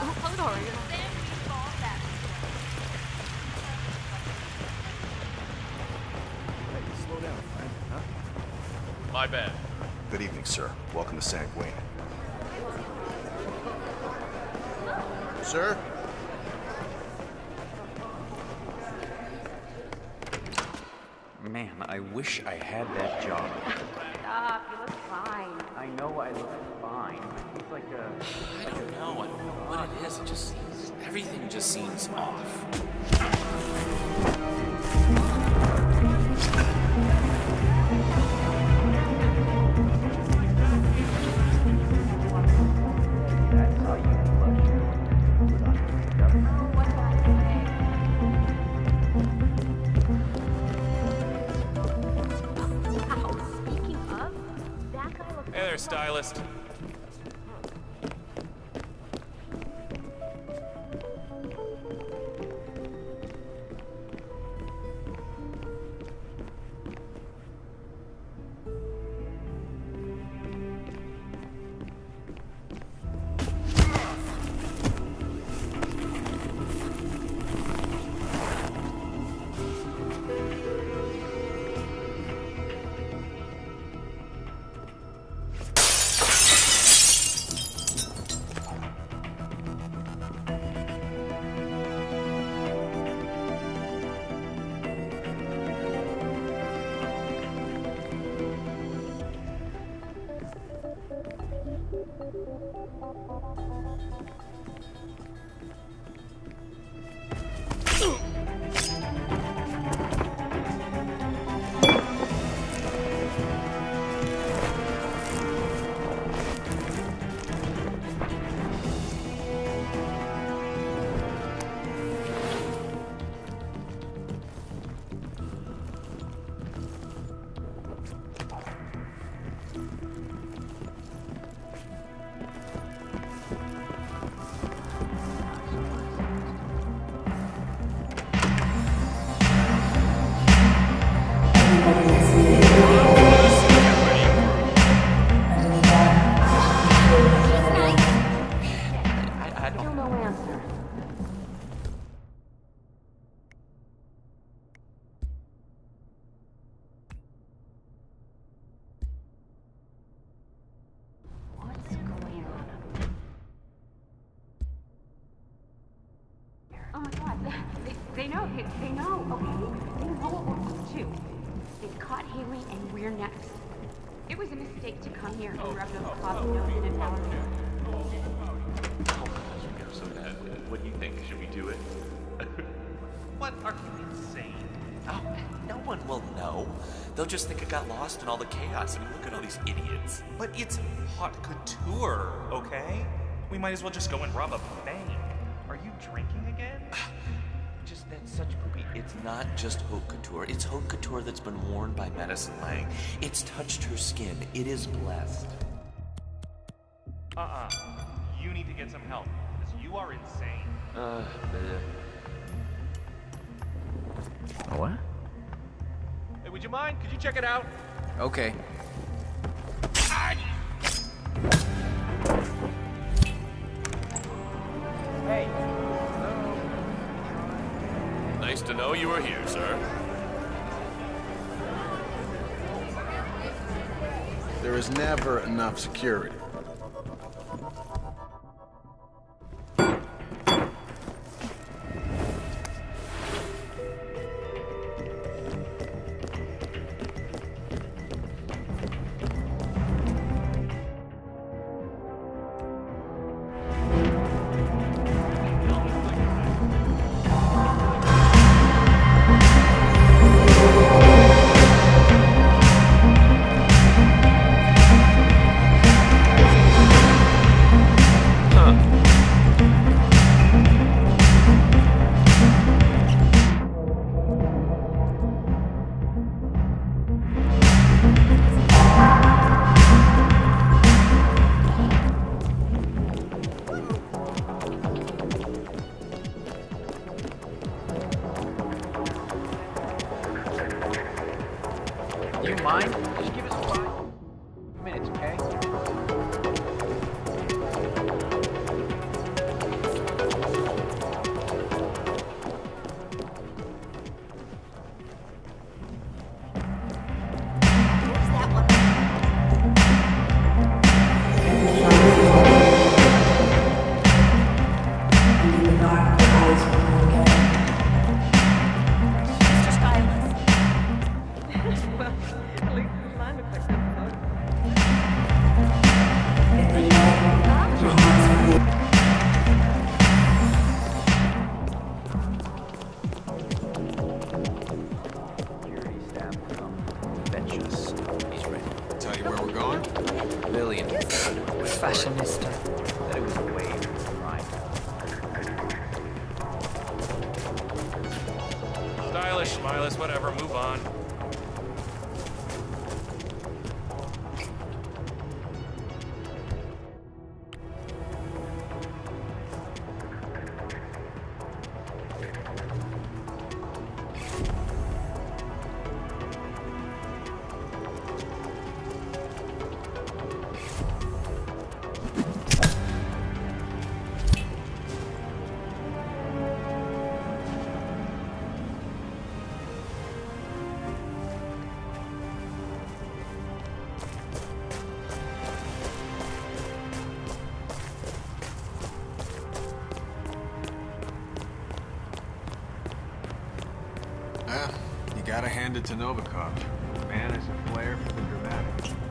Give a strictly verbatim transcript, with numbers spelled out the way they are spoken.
Hodor, you know. Hey, slow down, friend, huh? My bad. Good evening, sir. Welcome to Sanguine. Sir? Man, I wish I had that job. Stop, you look fine. I know I look fine. It's like a... I don't know what, what it is. It just seems... Everything just seems off. Hey there, stylist. They know, they, they know, okay? They know what we're up to. They've caught Haley and we're next. It was a mistake to come here and rub those coffee nose in an hour. So, uh, what do you think? Should we do it? What? Are you insane? Oh, no one will know. They'll just think it got lost in all the chaos. I mean, look at all these idiots. But it's haute couture, okay? We might as well just go and rob a bank. Are you drinking again? Just, that's such poopy. It's not just haute couture. It's haute couture that's been worn by Madison Lang. It's touched her skin. It is blessed. Uh-uh. You need to get some help, because you are insane. Uh, What? Hey, would you mind? Could you check it out? Okay. Hey. Nice to know you were here, sir. There is never enough security. Do you mind? Just give us five minutes, okay? Security staff from Ventures. He's ready. Tell you where we're going? Lillian. Fashionista. Said it was a wave from right. Stylish, smileless, whatever, move on. Yeah, you gotta hand it to Novikov. Man has a flair for the dramatic.